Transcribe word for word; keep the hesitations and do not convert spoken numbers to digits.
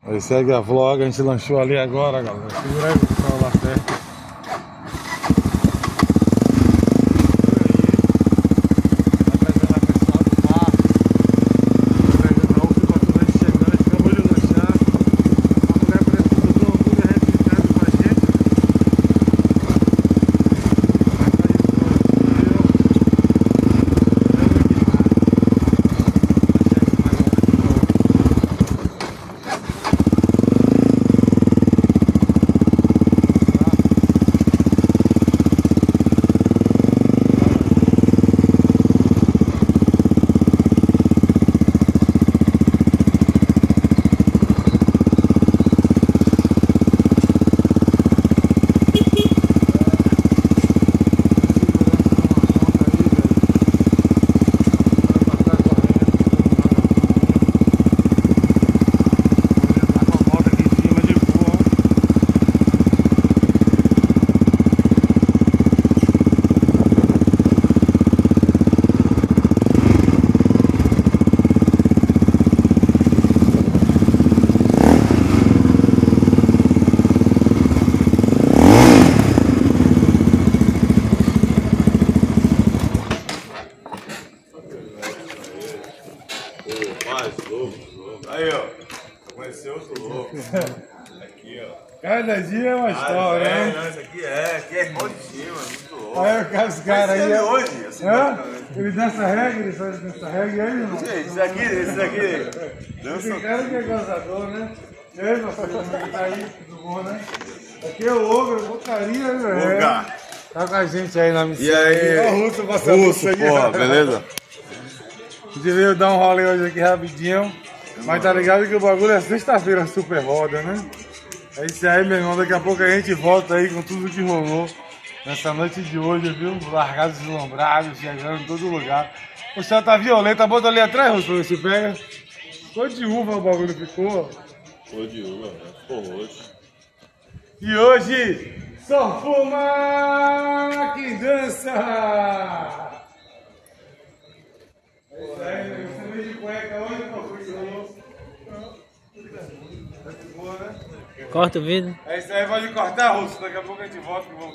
Aí segue a vlog, a gente lanchou ali agora, galera. Segura aí o pessoal lá perto. Aí, ó. Conheceu outro louco. Aqui, ó. Cada dia é uma história, é, né? Não, isso aqui é. Aqui é irmão de cima, muito louco. Aí os caras aí. Ele hoje, assim, Hã? Ele dança reggae, ele faz dança reggae aí, irmão. Esse daqui, esse daqui. Dança. Esse cara que é gozador, né? E aí, meu filho, como é que tá aí? Tudo bom, né? Aqui é o Ogro, bocaria, né? Boca. Tá com a gente aí na missão. E aí? Ó, o Russo passando Russo, porra, beleza? A gente veio dar um rolê hoje aqui rapidinho. Mas tá ligado que o bagulho é sexta-feira super roda, né? É isso aí, meu irmão. Daqui a pouco a gente volta aí com tudo que rolou nessa noite de hoje, viu? Largados, deslumbrados, chegando em todo lugar. O céu tá violento, bota ali atrás, Russo, se pega. Ficou de uva o bagulho, ficou. Ficou de uva, né? Ficou roxo. E hoje, só fuma quem dança! É isso aí, você veio de cueca hoje, pô, que rolou. Tá de boa, né? Corta o vídeo. É isso aí, pode cortar, Russo. Daqui a pouco a gente volta.